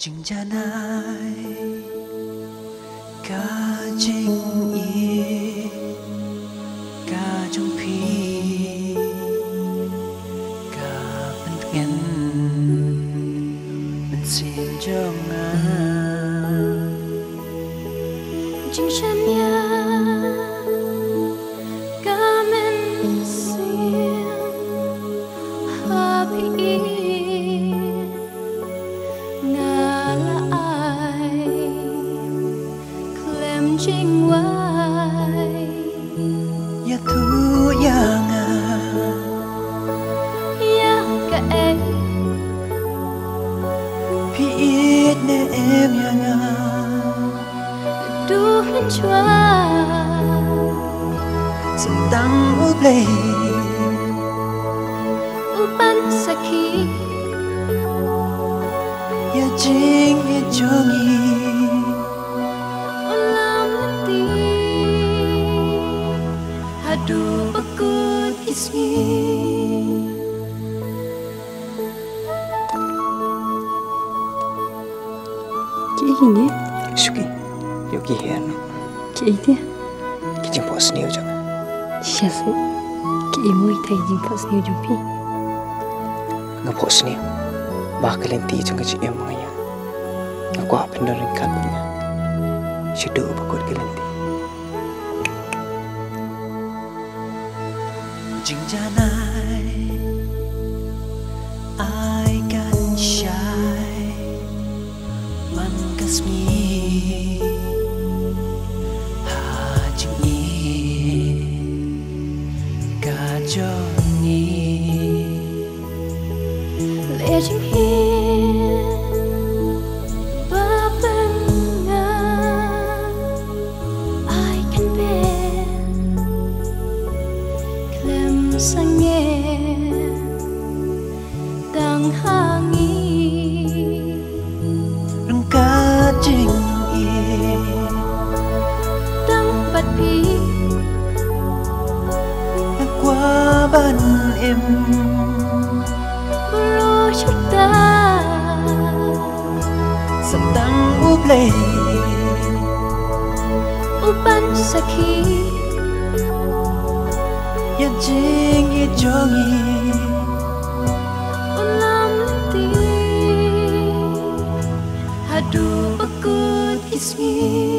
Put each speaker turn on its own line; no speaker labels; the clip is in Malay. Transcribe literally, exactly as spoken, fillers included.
Chừng cha nai ca chinh y ca trong phi ca bên ngân bên xin cho ngà
chừng cha nia ca men xin happy chinh quay
ya thu ya nga
ya ka e
pi it ne em ya nga
du hin chua
sum tang u play
u ban saki
ya jing ye jongi
Aduh bakut ismi
Ki ini
Suki, yogi hen.
ki ini
Ki jing pos niu jangan.
siapa ki imu itai jing pos niu jumpi
Nga pos niu. Bakal enti jangan ci em ngaya. Aku apa ndorin kalunya. Sidu bakut kelenti.
Chừng cha nai ai can shai man kasmi ha chừng y ca cho ni
lệ chừng hiên ba bên ngang ai can bên klem sang nghe đang hangi
rung ca chừng y
đang bật pi
qua ban em
bro chút ta
sum tang u play
u ban saki
ya jing ye jongi
ulam ti aduh bakut ismi